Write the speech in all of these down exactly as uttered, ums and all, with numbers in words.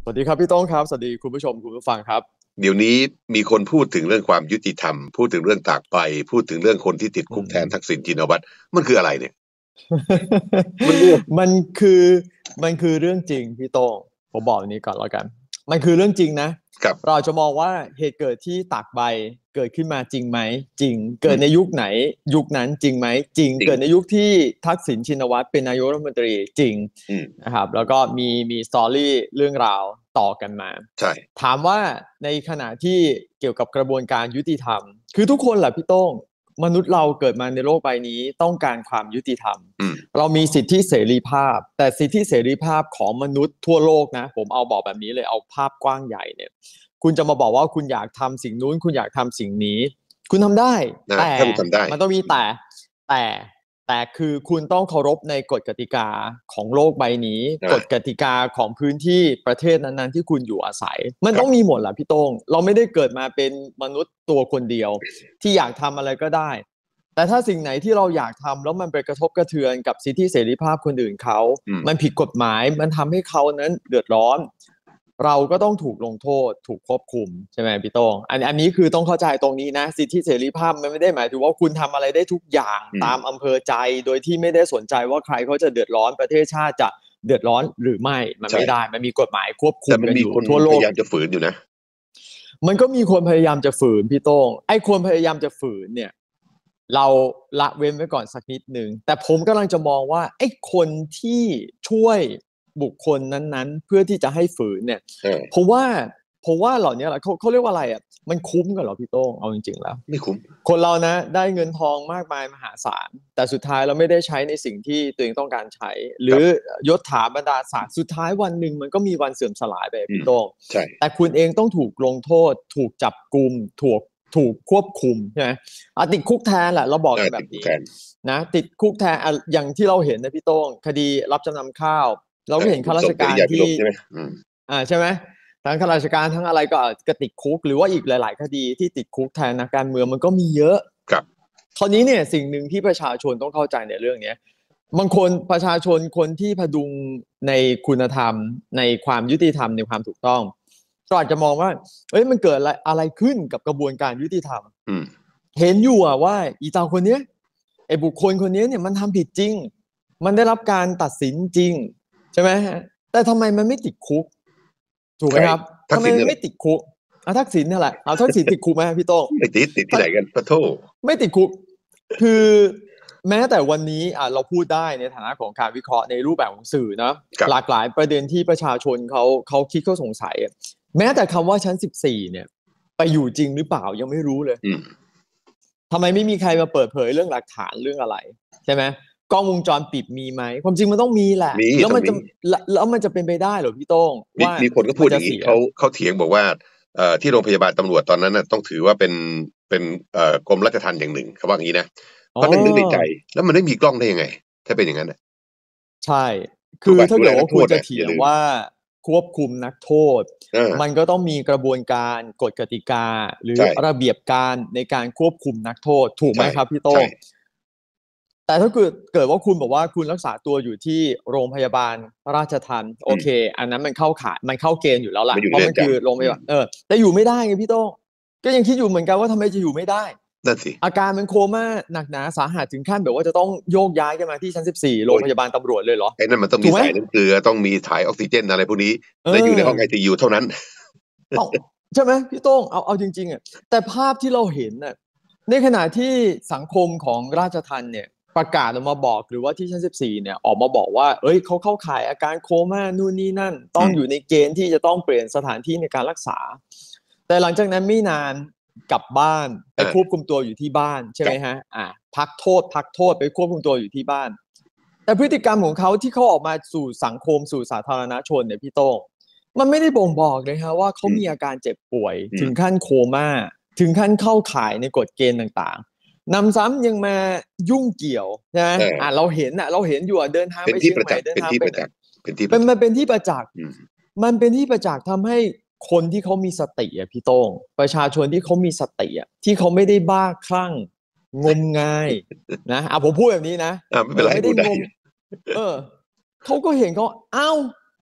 วัสดีครับพี่โต้งครับสวัสดีคุณผู้ชมคุณผู้ฟังครับเดี๋ยวนี้มีคนพูดถึงเรื่องความยุติธรรมพูดถึงเรื่องตากใบพูดถึงเรื่องคนที่ติดคุกแทนทักษิณชินวัตรมันคืออะไรเนี่ยมันเรื่องมันคือมันคือเรื่องจริงพี่โต้งผมบอกอย่างนี้ก่อนแล้วกันมันคือเรื่องจริงนะครับเราจะมองว่าเหตุเกิดที่ตากใบเกิดขึ้นมาจริงไหมจริงเกิดในยุคไหนยุคนั้นจริงไหมจริงเกิดในยุคที่ทักษิณชินวัตรเป็นนายกรัฐมนตรีจริงนะครับแล้วก็มีมีสตอรี่เรื่องราวต่อกันมาใช่ถามว่าในขณะที่เกี่ยวกับกระบวนการยุติธรรมคือทุกคนแหละพี่โต้งมนุษย์เราเกิดมาในโลกใบนี้ต้องการความยุติธรรมเรามีสิทธิเสรีภาพแต่สิทธิเสรีภาพของมนุษย์ทั่วโลกนะผมเอาบอกแบบนี้เลยเอาภาพกว้างใหญ่เนี่ยคุณจะมาบอกว่าคุณอยากทำสิ่งนู้นคุณอยากทำสิ่งนี้คุณทำได้แต่มันต้องมีแต่แต่แต่คือคุณต้องเคารพในกฎกติกาของโลกใบนี้กฎกติกาของพื้นที่ประเทศนั้นๆที่คุณอยู่อาศัยมันต้องมีหมดแหละพี่โต้งเราไม่ได้เกิดมาเป็นมนุษย์ตัวคนเดียวที่อยากทำอะไรก็ได้แต่ถ้าสิ่งไหนที่เราอยากทำแล้วมันไปกระทบกระเทือนกับสิทธิเสรีภาพคนอื่นเขามันผิดกฎหมายมันทำให้เขานั้นเดือดร้อนเราก็ต้องถูกลงโทษถูกควบคุมใช่ไหมพี่โต้งอันอันนี้คือต้องเข้าใจตรงนี้นะสิทธิเสรีภาพมันไม่ได้หมายถึงว่าคุณทำอะไรได้ทุกอย่างตามอำเภอใจโดยที่ไม่ได้สนใจว่าใครเขาจะเดือดร้อนประเทศชาติจะเดือดร้อนหรือไม่มันไม่ได้มันมีกฎหมายควบคุมกันอยู่ทั่วโลกพยายามจะฝืนอยู่นะมันก็มีคนพยายามจะฝืนพี่โต้งไอ้คนพยายามจะฝืนเนี่ยเราละเว้นไว้ก่อนสักนิดนึงแต่ผมกำลังจะมองว่าไอ้คนที่ช่วยบุคคลนั้นๆเพื่อที่จะให้ฝืนเนี่ยผมว่าผมว่าเหล่านี้แหละเขาเขาเรียกว่าอะไรอ่ะมันคุ้มกันเหรอพี่โต้งเอาจริงๆแล้วไม่คุ้มคนเรานะได้เงินทองมากมายมหาศาลแต่สุดท้ายเราไม่ได้ใช้ในสิ่งที่ตัวเองต้องการใช้หรือยศถาบรรดาศักดิ์สุดท้ายวันหนึ่งมันก็มีวันเสื่อมสลายไปพี่โต้งแต่คุณเองต้องถูกลงโทษถูกจับกุมถูกถูกควบคุมใช่ไหมติดคุกแทนแหละเราบอกกันแบบนี้นะติดคุกแทนอย่างที่เราเห็นนะพี่โต้งคดีรับจำนำข้าวเราก็เห็นข้าราชการที่อ่าใช่ไหมทั้งข้าราชการทั้งอะไรก็ก็ติดคุกหรือว่าอีกหลายๆคดีที่ติดคุกแทนนักการเมืองมันก็มีเยอะครับคราวนี้เนี่ยสิ่งหนึ่งที่ประชาชนต้องเข้าใจในเรื่องนี้บางคนประชาชนคนที่พดุงในคุณธรรมในความยุติธรรมในความถูกต้องก็อาจจะมองว่าเอ้ยมันเกิดอะไรอะไรขึ้นกับกระบวนการยุติธรรมเห็นอยู่อะว่าอีตาคนนี้ไอ้บุคคลคนนี้เนี่ยมันทำผิดจริงมันได้รับการตัดสินจริงใช่ไหมฮะแต่ทำไมมันไม่ติดคุกถูกไหมครับทำไมไม่ติดคุกเอาทักษิณนี่แหละเอาทักษิณติดคุกไหมพี่โต้งไม่ติดติดที่ไหนกันปะโทไม่ติดคุกคือแม้แต่วันนี้อ่ะเราพูดได้ในฐานะของการวิเคราะห์ในรูปแบบของสื่อนะหลากหลายประเด็นที่ประชาชนเขาเขาคิดเขาสงสัยแม้แต่คำว่าชั้นสิบสี่เนี่ยไปอยู่จริงหรือเปล่ายังไม่รู้เลยทำไมไม่มีใครมาเปิดเผยเรื่องหลักฐานเรื่องอะไรใช่ไหมกล้องวงจรปิดมีไหมความจริงมันต้องมีแหละแล้วมันจะแล้วมันจะเป็นไปได้หรอพี่โต้งว่ามีคนก็พูดอย่างนี้เขาเขาเถียงบอกว่าเอ่อที่โรงพยาบาลตำรวจตอนนั้นน่ะต้องถือว่าเป็นเป็นเอ่อกรมราชทัณฑ์อย่างหนึ่งเขาว่าอย่างนี้นะเพราะนั่นนึกในใจแล้วมันไม่มีกล้องได้ยังไงถ้าเป็นอย่างนั้นน่ะใช่คือถ้าเกิดว่าคุณจะเถียงว่าควบคุมนักโทษมันก็ต้องมีกระบวนการกฎกติกาหรือระเบียบการในการควบคุมนักโทษถูกไหมครับพี่โต้งแต่ถ้าเกิดเกิดว่าคุณบอกว่าคุณรักษาตัวอยู่ที่โรงพยาบาลราชทัณฑ์โอเคอันนั้นมันเข้าข่ายมันเข้าเกณฑ์อยู่แล้วล่ะเพราะมันคือโรงพยาบาลเออแต่อยู่ไม่ได้ไงพี่โต้งก็ยังคิดอยู่เหมือนกันว่าทำไมจะอยู่ไม่ได้นั่นสิอาการมันโคม่าหนักหนาสาหัสถึงขั้นแบบว่าจะต้องโยกย้ายกันมาที่ชั้นสิบสี่โรงพยาบาลตำรวจเลยเหรอไอ้นั่นมันต้องมีสายน้ำเกลือต้องมีถ่ายออกซิเจนอะไรพวกนี้และอยู่ในห้อง ไอ ซี ยู เท่านั้นใช่ไหมพี่โต้งเอาเอาจริงๆอ่ะแต่ภาพที่เราเห็นน่ะในขณะที่สังคมของราชทัณฑ์เนี่ยประกาศออกมาบอกหรือว่าที่ชั้นสิบสี่เนี่ยออกมาบอกว่าเอ้ยเขาเข้าข่ายอาการโคม่านู่นนี่นั่นต้องอยู่ในเกณฑ์ที่จะต้องเปลี่ยนสถานที่ในการรักษาแต่หลังจากนั้นไม่นานกลับบ้านไปควบคุมตัวอยู่ที่บ้านใช่ไหมฮะอ่าพักโทษพักโทษไปควบคุมตัวอยู่ที่บ้านแต่พฤติกรรมของเขาที่เขาออกมาสู่สังคมสู่สาธารณชนเนี่ยพี่โต้งมันไม่ได้บ่งบอกเลยฮะว่าเขามีอาการเจ็บป่วยถึงขั้นโคม่าถึงขั้นเข้าข่ายในกฎเกณฑ์ต่างๆนำซ้ำยังมายุ่งเกี่ยวนะอ่าเราเห็นอ่ะเราเห็นอยู่เดินทางไปเชียงใหม่เดินทางไปเป็นมันเป็นที่ประจักษ์มันเป็นที่ประจักษ์ทำให้คนที่เขามีสติอ่ะพี่โต้งประชาชนที่เขามีสติอ่ะที่เขาไม่ได้บ้าคลั่งงมงายนะอ่ะผมพูดแบบนี้นะไม่เป็นไรไม่ได้งมเออเขาก็เห็นเขาเอ้า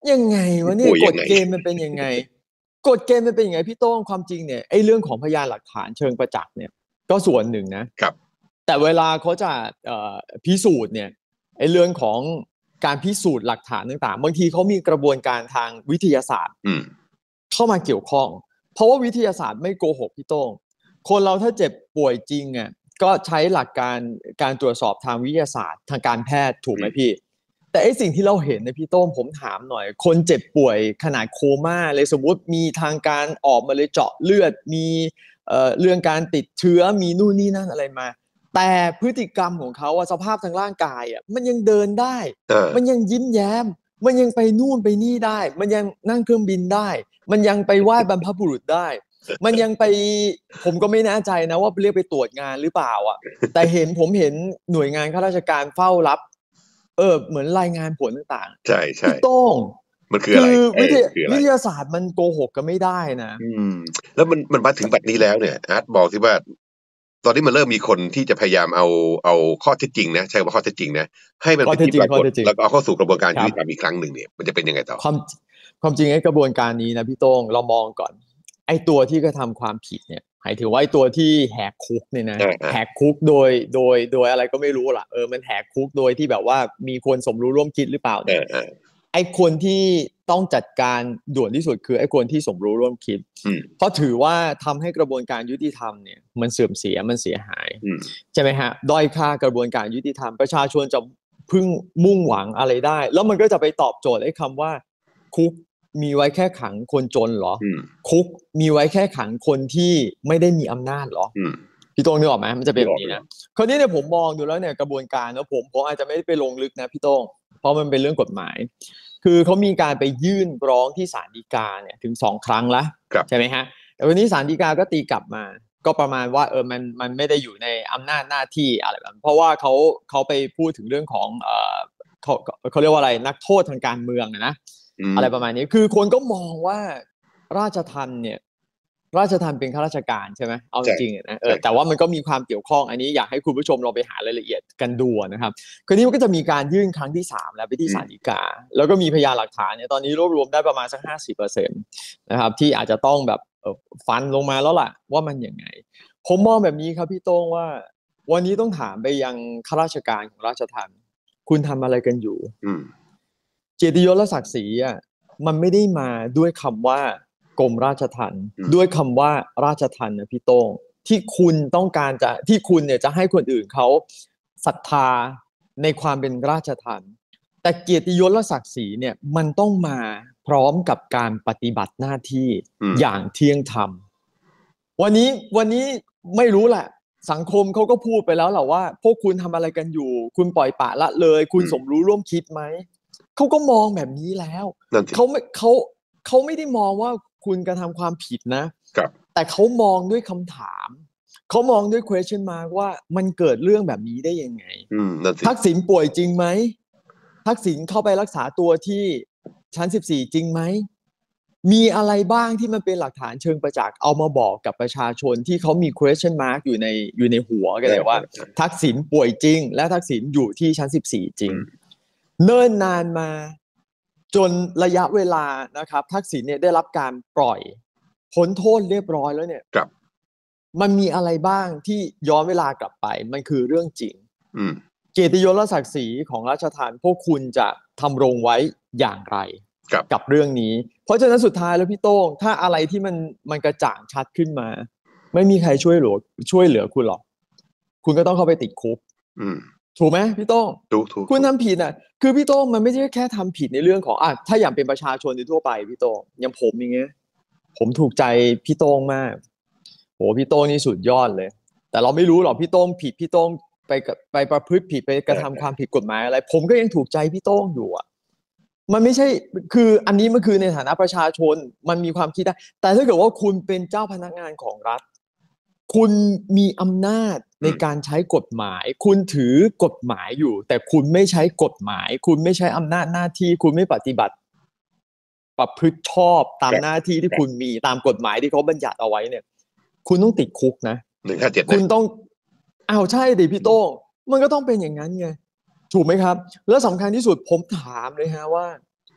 ยังไงวะเนี่ยกฎเกณฑ์มันเป็นยังไงกฎเกณฑ์มันเป็นยังไงพี่โต้งความจริงเนี่ยไอ้เรื่องของพยานหลักฐานเชิงประจักษ์เนี่ยก็ส่วนหนึ่งนะครับแต่เวลาเขาจะพิสูจน์เนี่ยไอ้เรื่องของการพิสูจน์หลักฐานต่างๆบางทีเขามีกระบวนการทางวิทยาศาสตร์เข้ามาเกี่ยวข้องเพราะว่าวิทยาศาสตร์ไม่โกหกพี่โต้งคนเราถ้าเจ็บป่วยจริงอ่ะก็ใช้หลักการการตรวจสอบทางวิทยาศาสตร์ทางการแพทย์ถูกไหมพี่แต่ไอ้สิ่งที่เราเห็นในพี่โต้งผมถามหน่อยคนเจ็บป่วยขนาดโคม่าเลยสมมติมีทางการออกมาเลยเจาะเลือดมีเอ่อเรื่องการติดเชื้อมีนู่นนี่นั่นอะไรมาแต่พฤติกรรมของเขาอะสภาพทางร่างกายอะมันยังเดินได้มันยังยิ้มแย้มมันยังไปนู่นไปนี่ได้มันยังนั่งเครื่องบินได้มันยังไปไหว้บรรพบุรุษได้มันยังไปผมก็ไม่แน่ใจนะว่าเรียกไปตรวจงานหรือเปล่าอ่ะแต่เห็นผมเห็นหน่วยงานข้าราชการเฝ้ารับเออเหมือนรายงานผลต่างๆใช่ใช่พี่โต้งมันคืออะไรวิทยาวิทยาศาสตร์มันโกหกกันไม่ได้นะอืมแล้วมันมันมาถึงบัดนี้แล้วเนี่ยอาร์ตบอกที่ว่าตอนนี้มันเริ่มมีคนที่จะพยายามเอาเอาข้อเท็จจริงนะใช่ว่าข้อเท็จจริงนะให้มันเป็นที่ปรากฏแล้วก็เอาเข้าสู่กระบวนการยุติธรรมอีกครั้งหนึ่งเนี่ยมันจะเป็นยังไงต่อความความจริงไอ้กระบวนการนี้นะพี่โต้งเรามองก่อนไอ้ตัวที่กระทำความผิดเนี่ยหมายถึงว่าไอ้ตัวที่แหกคุกเนี่ยนะแหกคุกโดยโดยโดยอะไรก็ไม่รู้ล่ะเออมันแหกคุกโดยที่แบบว่ามีคนสมรู้ร่วมคิดหรือเปล่าเนี่ยไอ้คนที่ต้องจัดการด่วนที่สุดคือไอ้คนที่สมรู้ร่วมคิดเพราะถือว่าทำให้กระบวนการยุติธรรมเนี่ยมันเสื่อมเสียมันเสียหายใช่ไหมฮะด้อยค่ากระบวนการยุติธรรมประชาชนจะพึ่งมุ่งหวังอะไรได้แล้วมันก็จะไปตอบโจทย์ไอ้คำว่าคุกมีไว้แค่ขังคนจนเหรอคุกมีไว้แค่ขังคนที่ไม่ได้มีอำนาจเหรอพี่โต้งนึกออกไหมมันจะเป็นแบบนี้นะคราวนี้เนี่ยผมมองดูแล้วเนี่ยกระบวนการนะผมผมอาจจะไม่ได้ไปลงลึกนะพี่โต้งเพราะมันเป็นเรื่องกฎหมายคือเขามีการไปยื่นร้องที่ศาลฎีกาเนี่ยถึงสองครั้งแล้วใช่ไหมฮะแต่วันนี้ศาลฎีกาก็ตีกลับมาก็ประมาณว่าเออมันมันไม่ได้อยู่ในอำนาจหน้าที่อะไรแบบเพราะว่าเขาเขาไปพูดถึงเรื่องของเอ่อเขาเขาเรียกว่าอะไรนักโทษทางการเมืองนะอะไรประมาณนี้คือคนก็มองว่าราชทัณฑ์เนี่ยราชทัณฑ์เป็นข้าราชการใช่ไหมเอาจริงๆนะเออแต่ว่ามันก็มีความเกี่ยวข้องอันนี้อยากให้คุณผู้ชมเราไปหารายละเอียดกันดูนะครับคราวนี้มันก็จะมีการยื่นครั้งที่สามแล้วไปที่ศาลฎีกาแล้วก็มีพยานหลักฐานเนี่ยตอนนี้รวบรวมได้ประมาณสัก ห้าสิบเปอร์เซ็นต์ นะครับที่อาจจะต้องแบบฟันลงมาแล้วล่ะว่ามันยังไงผมมองแบบนี้ครับพี่โต้งว่าวันนี้ต้องถามไปยังข้าราชการของราชทัณฑ์คุณทำอะไรกันอยู่เกียรติยศและศักดิ์ศรีอ่ะมันไม่ได้มาด้วยคำว่ากรมราชทัณฑ์ด้วยคำว่าราชทัณฑ์นะพี่โต้งที่คุณต้องการจะที่คุณเนี่ยจะให้คนอื่นเขาศรัทธาในความเป็นราชทัณฑ์แต่เกียรติยศและศักดิ์ศรีเนี่ยมันต้องมาพร้อมกับการปฏิบัติหน้าที่อย่างเที่ยงธรรมวันนี้วันนี้ไม่รู้แหละสังคมเขาก็พูดไปแล้วแหละว่าพวกคุณทำอะไรกันอยู่คุณปล่อยปละละเลยคุณสมรู้ร่วมคิดไหมเขาก็มองแบบนี้แล้วเขาไม่เขาเขาไม่ได้มองว่าคุณกระทำความผิดนะแต่เขามองด้วยคำถามเขามองด้วย question mark ว่ามันเกิดเรื่องแบบนี้ได้ยังไงทักษิณป่วยจริงไหมทักษิณเข้าไปรักษาตัวที่ชั้นสิบสี่จริงไหมมีอะไรบ้างที่มันเป็นหลักฐานเชิงประจักษ์เอามาบอกกับประชาชนที่เขามี question mark อยู่ในอยู่ในหัวกันเลยว่าทักษิณป่วยจริงและทักษิณอยู่ที่ชั้นสิบสี่จริงเนิ่นนานมาจนระยะเวลานะครับทักษิณเนี่ยได้รับการปล่อยพ้นโทษเรียบร้อยแล้วเนี่ยมันมีอะไรบ้างที่ย้อนเวลากลับไปมันคือเรื่องจริงเกียรติยศและศักดิ์ศรีของราชทัณฑ์พวกคุณจะทำรงไว้อย่างไรกับเรื่องนี้เพราะฉะนั้นสุดท้ายแล้วพี่โต้งถ้าอะไรที่มันมันกระจ่างชัดขึ้นมาไม่มีใครช่วยเหลือช่วยเหลือคุณหรอกคุณก็ต้องเข้าไปติดคุกถูกไหมพี่โต้งถูกถูกคุณทำผิดอ่ะคือพี่โต้งมันไม่ใช่แค่ทำผิดในเรื่องของอ่ะถ้าอย่างเป็นประชาชนทั่วไปพี่โต้งอย่างผมอย่างเงี้ยผมถูกใจพี่โต้งมากโหพี่โต้งนี่สุดยอดเลยแต่เราไม่รู้หรอกพี่โต้งผิดพี่โต้งไปไปประพฤติผิดไปกระทำความผิดกฎหมายอะไรผมก็ยังถูกใจพี่โต้งอยู่อ่ะมันไม่ใช่คืออันนี้มันคือในฐานะประชาชนมันมีความคิดได้แต่ถ้าเกิดว่าคุณเป็นเจ้าพนักงานของรัฐคุณมีอำนาจในการใช้กฎหมายคุณถือกฎหมายอยู่แต่คุณไม่ใช้กฎหมายคุณไม่ใช้อำนาจหน้าที่คุณไม่ปฏิบัติประพฤติชอบตามหน้าที่ที่คุณมีตามกฎหมายที่เขาบัญญัติเอาไว้เนี่ยคุณต้องติดคุกนะหนึ่งห้าเจ็ดคุณต้องอ้าวใช่ดิพี่โต้งมันก็ต้องเป็นอย่างนั้นไงถูกไหมครับแล้วสำคัญที่สุดผมถามเลยฮะว่า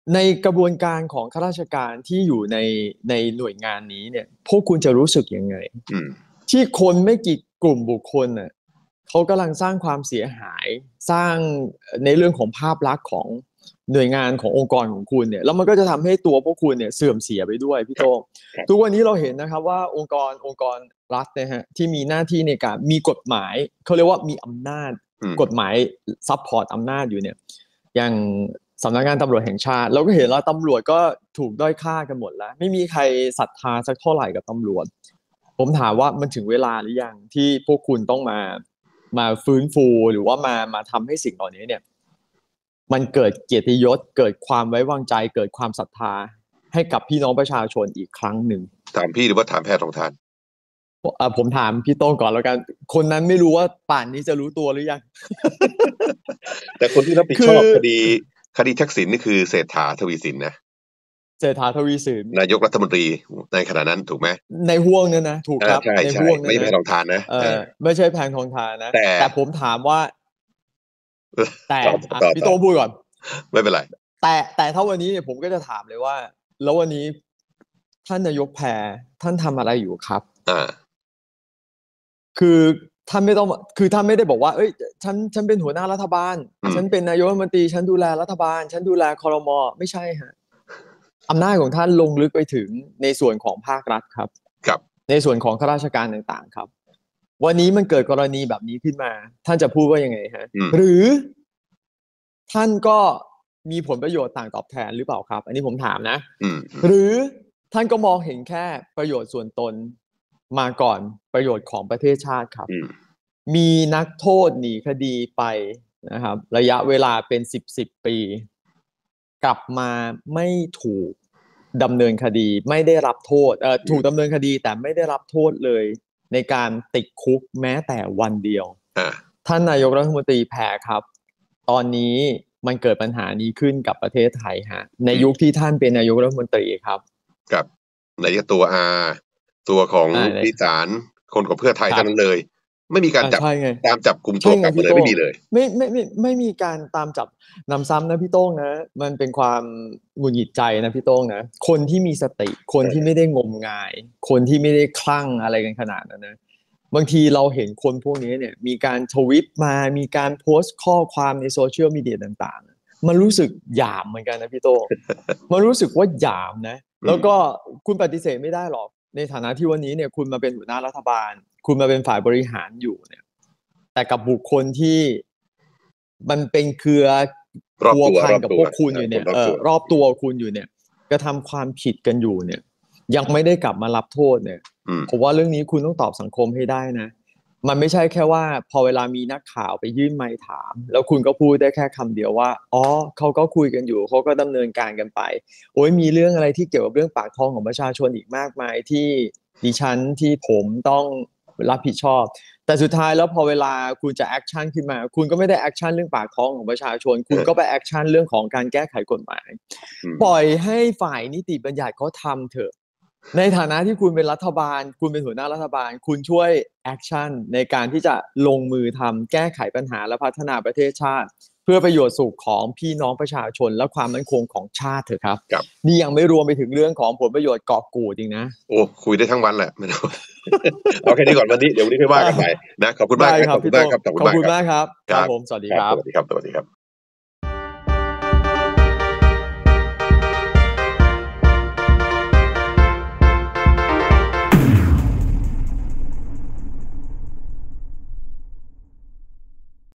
ในกระบวนการของข้าราชการที่อยู่ในในหน่วยงานนี้เนี่ยพวกคุณจะรู้สึกยังไงที่คนไม่กี่กลุ่มบุคคลน่ะเขากำลังสร้างความเสียหายสร้างในเรื่องของภาพลักษณ์ของหน่วยงานขององค์กรของคุณเนี่ยแล้วมันก็จะทำให้ตัวพวกคุณเนี่ยเสื่อมเสียไปด้วยพี่โต้งทุกวันนี้เราเห็นนะครับว่าองค์กรองค์กรรัฐนะฮะที่มีหน้าที่ในการมีกฎหมายเขาเรียกว่ามีอำนาจกฎหมายซัพพอร์ตอำนาจอยู่เนี่ยอย่างสำนักงานตำรวจแห่งชาติเราก็เห็นแล้วตำรวจก็ถูกด้อยค่ากันหมดแล้วไม่มีใครศรัทธาสักเท่าไหร่กับตำรวจผมถามว่ามันถึงเวลาหรือยังที่พวกคุณต้องมามาฟื้นฟูหรือว่ามามาทำให้สิ่งเหล่านี้เนี่ยมันเกิดเกียรติยศเกิดความไว้วางใจเกิดความศรัทธาให้กับพี่น้องประชาชนอีกครั้งหนึ่งถามพี่หรือว่าถามแพทย์ทองทานผมถามพี่โต้งก่อนแล้วกันคนนั้นไม่รู้ว่าป่านนี้จะรู้ตัวหรือยังแต่คนที่รับผิดชอบคดีคดีทักษิณนี่คือเศรษฐาทวีสินนะเศรษฐาทวีสินนายกรัฐมนตรีในขณะนั้นถูกไหมในห่วงนั้นนะถูกครับในห่วงนั้นไม่ใช่แพทองทานนะไม่ใช่แพทองทานนะแต่ผมถามว่าแต่พี่โต้งพูดก่อนไม่เป็นไรแต่แต่ถ้าวันนี้เนี่ยผมก็จะถามเลยว่าแล้ววันนี้ท่านนายกแพรท่านทำอะไรอยู่ครับอ่าคือท่านไม่ต้องคือท่านไม่ได้บอกว่าเอ้ยฉันฉันเป็นหัวหน้ารัฐบาลฉันเป็นนายกรัฐมนตรีฉันดูแลรัฐบาลฉันดูแลครม.ไม่ใช่ฮะอำนาจของท่านลงลึกไปถึงในส่วนของภาครัฐครับครับในส่วนของข้าราชการต่างๆครับวันนี้มันเกิดกรณีแบบนี้ขึ้นมาท่านจะพูดว่ายังไงฮะหรือท่านก็มีผลประโยชน์ต่างตอบแทนหรือเปล่าครับอันนี้ผมถามนะหรือท่านก็มองเห็นแค่ประโยชน์ส่วนตนมาก่อนประโยชน์ของประเทศชาติครับมีนักโทษหนีคดีไปนะครับระยะเวลาเป็นสิบสิบปีกลับมาไม่ถูกดำเนินคดีไม่ได้รับโทษเอ่อถูกดำเนินคดีแต่ไม่ได้รับโทษเลยในการติดคุกแม้แต่วันเดียวท่านนายกรัฐมนตรีแพรครับตอนนี้มันเกิดปัญหานี้ขึ้นกับประเทศไทยฮะในยุคที่ท่านเป็นนายกรัฐมนตรีครับกับนายกตัวอาตัวของพิสารคนของเพื่อไทยทั้งนั้นเลยไม่มีการจับตามจับกลุ่มตัวกลับมาเลยไม่มีเลยไม่ไม่ไม่ไม่มีการตามจับนำซ้ำนะพี่โต้งนะมันเป็นความหงุดหงิดใจนะพี่โต้งนะคนที่มีสติคนที่ไม่ได้งมงายคนที่ไม่ได้คลั่งอะไรกันขนาดนั้นนะบางทีเราเห็นคนพวกนี้เนี่ยมีการทวิตมามีการโพสต์ข้อความในโซเชียลมีเดียต่างๆมันรู้สึกหยามเหมือนกันนะพี่โต้งมันรู้สึกว่าหยามนะแล้วก็คุณปฏิเสธไม่ได้หรอกในฐานะที่วันนี้เนี่ยคุณมาเป็นหัวหน้ารัฐบาลคุณมาเป็นฝ่ายบริหารอยู่เนี่ยแต่กับบุคคลที่มันเป็นเครือพัวพันกับพวกคุณอยู่เนี่ยเออรอบตัวคุณอยู่เนี่ยกระทำความผิดกันอยู่เนี่ยยังไม่ได้กลับมารับโทษเนี่ยผมว่าเรื่องนี้คุณต้องตอบสังคมให้ได้นะมันไม่ใช่แค่ว่าพอเวลามีนักข่าวไปยื่นไมค์ถามแล้วคุณก็พูดได้แค่คำเดียวว่าอ๋อเขาก็คุยกันอยู่เขาก็ดำเนินการกันไปโอ้ยมีเรื่องอะไรที่เกี่ยวกับเรื่องปากท้องของประชาชนอีกมากมายที่ดิฉันที่ผมต้องรับผิดชอบแต่สุดท้ายแล้วพอเวลาคุณจะแอคชั่นขึ้นมาคุณก็ไม่ได้แอคชั่นเรื่องปากท้องของประชาชนคุณก็ไปแอคชั่นเรื่องของการแก้ไขกฎหมายปล่อยให้ฝ่ายนิติบัญญัติเขาทำเถอะในฐานะที่คุณเป็นรัฐบาลคุณเป็นหัวหน้ารัฐบาลคุณช่วยแอคชั่นในการที่จะลงมือทำแก้ไขปัญหาและพัฒนาประเทศชาติเพื่อประโยชน์สุขของพี่น้องประชาชนและความมั่นคงของชาติเถอะครับนี่ยังไม่รวมไปถึงเรื่องของผลประโยชน์เกาะกูดจริงนะโอ้คุยได้ทั้งวันแหละไม่ต้องเอาแค่นี้ก่อนวันนี้เดี๋ยววันนี้ค่อยว่ากันใหม่นะขอบคุณมากครับขอบคุณมากครับขอบคุณมากครับครับผมสวัสดีครับสวัสดีครับสวัสดีครับ